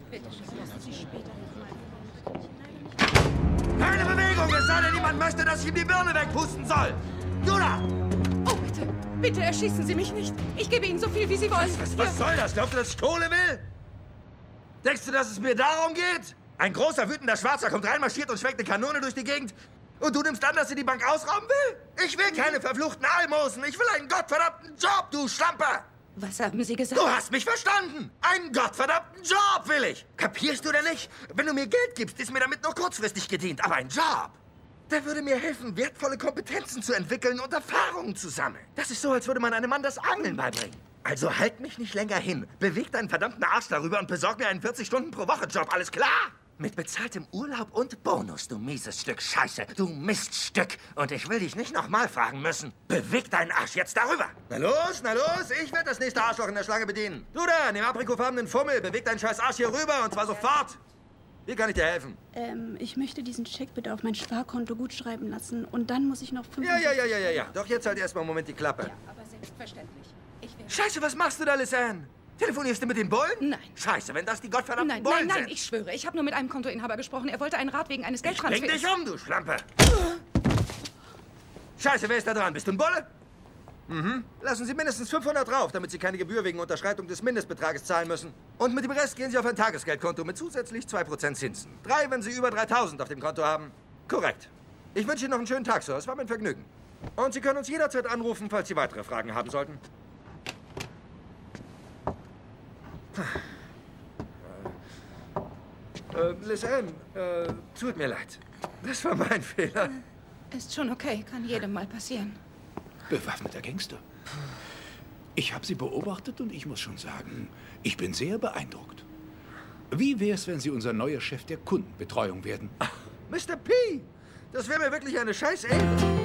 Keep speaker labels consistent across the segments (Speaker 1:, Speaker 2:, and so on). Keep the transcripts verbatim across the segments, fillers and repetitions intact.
Speaker 1: Keine Bewegung, es sei denn, niemand möchte, dass ich ihm die Birne wegpusten soll. Du da!
Speaker 2: Oh, bitte, bitte erschießen Sie mich nicht. Ich gebe Ihnen so viel, wie Sie wollen.
Speaker 1: Was, was, was soll das? Glaubst du, dass ich Kohle will? Denkst du, dass es mir darum geht? Ein großer, wütender Schwarzer kommt reinmarschiert und schwenkt eine Kanone durch die Gegend. Und du nimmst an, dass sie die Bank ausrauben will? Ich will keine verfluchten Almosen. Ich will einen gottverdammten Job, du Schlampe!
Speaker 2: Was haben Sie gesagt?
Speaker 1: Du hast mich verstanden! Einen gottverdammten Job will ich! Kapierst du denn nicht? Wenn du mir Geld gibst, ist mir damit nur kurzfristig gedient. Aber ein Job, der würde mir helfen, wertvolle Kompetenzen zu entwickeln und Erfahrungen zu sammeln. Das ist so, als würde man einem Mann das Angeln beibringen. Also halt mich nicht länger hin. Beweg deinen verdammten Arsch darüber und besorg mir einen vierzig Stunden pro Woche Job. Alles klar? Mit bezahltem Urlaub und Bonus, du mieses Stück Scheiße. Du Miststück. Und ich will dich nicht nochmal fragen müssen. Beweg deinen Arsch jetzt darüber. Na los, na los. Ich werde das nächste Arschloch in der Schlange bedienen. Du da, nimm aprikotfarbenen Fummel. Beweg deinen scheiß Arsch hier rüber und zwar sofort. Wie kann ich dir helfen?
Speaker 3: Ähm, ich möchte diesen Scheck bitte auf mein Sparkonto gutschreiben lassen. Und dann muss ich noch fünf...
Speaker 1: Ja, ja, ja, ja, ja, ja. Doch jetzt halt erstmal einen Moment die Klappe.
Speaker 2: Ja, aber selbstverständlich. Ich werde...
Speaker 1: Scheiße, was machst du da, Lisanne? Telefonierst du mit den Bullen?
Speaker 2: Nein.
Speaker 1: Scheiße, wenn das die gottverdammten
Speaker 2: Nein,
Speaker 1: Bullen
Speaker 2: nein, nein,
Speaker 1: sind.
Speaker 2: ich schwöre. Ich habe nur mit einem Kontoinhaber gesprochen. Er wollte einen Rat wegen eines
Speaker 1: Bring
Speaker 2: Geldtransfers.
Speaker 1: dich um, du Schlampe. Scheiße, wer ist da dran? Bist du ein Bulle? Mhm. Lassen Sie mindestens fünfhundert drauf, damit Sie keine Gebühr wegen Unterschreitung des Mindestbetrages zahlen müssen. Und mit dem Rest gehen Sie auf ein Tagesgeldkonto mit zusätzlich zwei Prozent Zinsen. Drei, wenn Sie über dreitausend auf dem Konto haben. Korrekt. Ich wünsche Ihnen noch einen schönen Tag, Sir. Es war mein Vergnügen. Und Sie können uns jederzeit anrufen, falls Sie weitere Fragen haben sollten. Äh, Lisanne, äh, tut mir leid. Das war mein Fehler.
Speaker 2: Ist schon okay. Kann jedem mal passieren.
Speaker 4: Bewaffneter Gangster. Ich habe Sie beobachtet und ich muss schon sagen, ich bin sehr beeindruckt. Wie wär's, wenn Sie unser neuer Chef der Kundenbetreuung werden?
Speaker 1: Ach, Mister P, das wäre mir wirklich eine Scheißehre.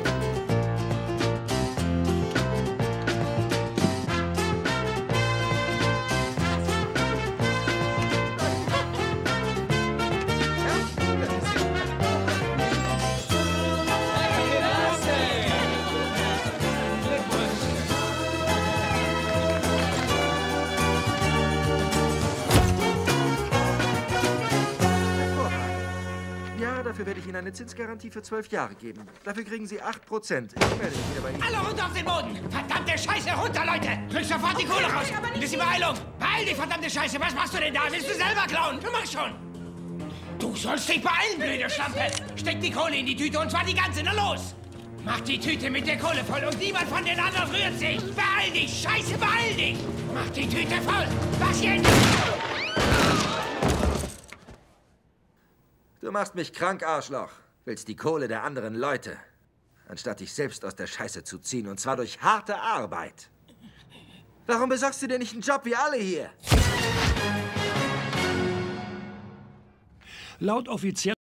Speaker 1: Dafür werde ich Ihnen eine Zinsgarantie für zwölf Jahre geben. Dafür kriegen Sie acht Prozent. Ich melde mich wieder bei Ihnen.
Speaker 5: Alle runter auf den Boden! Verdammte Scheiße, runter, Leute! Krieg sofort die Kohle raus! Ein bisschen Beeilung! Beeil dich, verdammte Scheiße! Was machst du denn da? Willst du selber klauen? Du machst schon! Du sollst dich beeilen, blöde Schlampe! Steck die Kohle in die Tüte und zwar die ganze. Na los! Mach die Tüte mit der Kohle voll und niemand von den anderen rührt sich! Beeil dich! Scheiße, beeil dich! Mach die Tüte voll! Was jetzt?
Speaker 1: Du machst mich krank, Arschloch. Willst die Kohle der anderen Leute, anstatt dich selbst aus der Scheiße zu ziehen, und zwar durch harte Arbeit. Warum besorgst du dir nicht einen Job wie alle hier?
Speaker 4: Laut offiziell